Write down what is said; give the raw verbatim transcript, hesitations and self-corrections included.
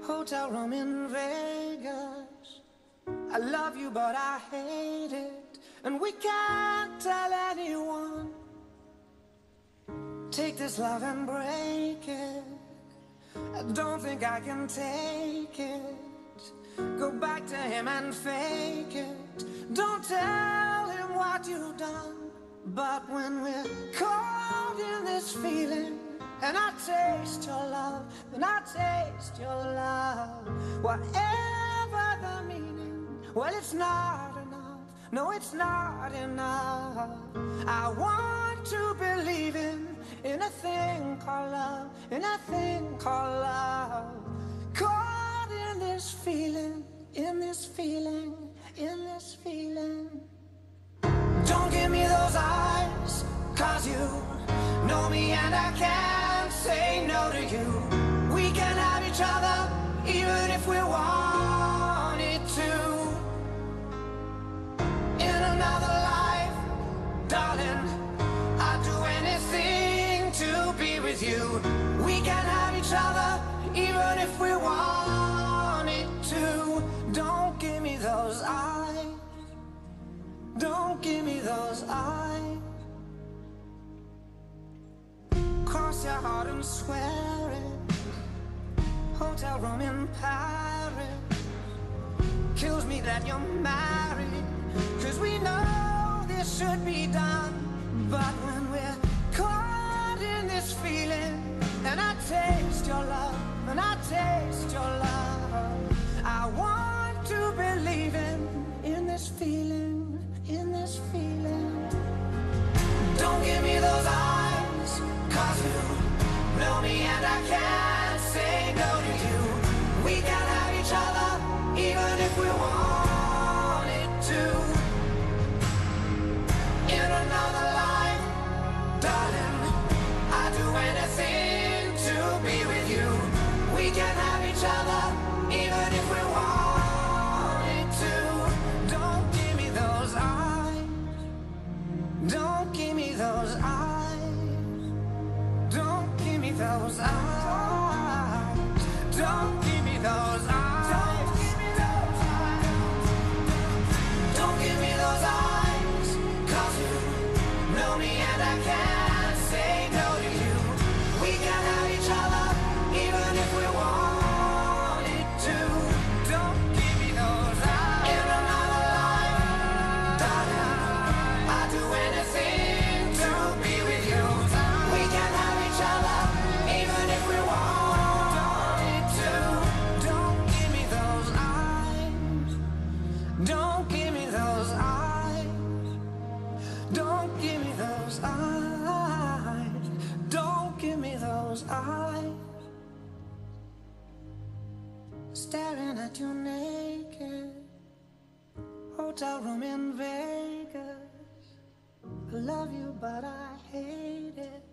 Hotel room in Vegas. I love you but I hate it, and we can't tell anyone. Take this love and break it. I don't think I can take it. Go back to him and fake it. Don't tell him what you've done. But when we're caught in this feeling, and I taste your love, and I taste your love, whatever the meaning, well, it's not enough. No, it's not enough. I want to believe in in a thing called love, in a thing called love. Caught in this feeling, in this feeling, in this feeling. Don't give me those eyes, cause you know me and I can't say no to you. We can have each other even if we wanted to. In another life, darling, I'd do anything to be with you. We can have each other even if we wanted to. Don't give me those eyes. Don't give me those eyes. Cross your heart and swear it. Hotel room in Paris. Kills me that you're married, cause we know this should be done. But when we're caught in this feeling, and I taste your love, and I taste your love, I want to believe in, in this feeling, in this feeling. Don't give me those eyes, cause you know me and I can't say no to you. We can have each other even if we wanted to. In another life, darling, I'd do anything to be with you. We can have each other even if we wanted to. Don't give me those eyes. Don't give me those eyes. Don't give me those eyes. Don't give me those eyes. Don't give me those eyes. Cause you know me and I can't say no to you. We can have each other even if we wanted to. Don't give me those eyes. In another life, darling, I'd do anything to be with you. We can have each other even if we wanted to. Don't give me those eyes. Don't give me those eyes. Don't give me those eyes. Don't give me those eyes. Staring at you naked. Hotel room in Vegas. I love you but I hate it.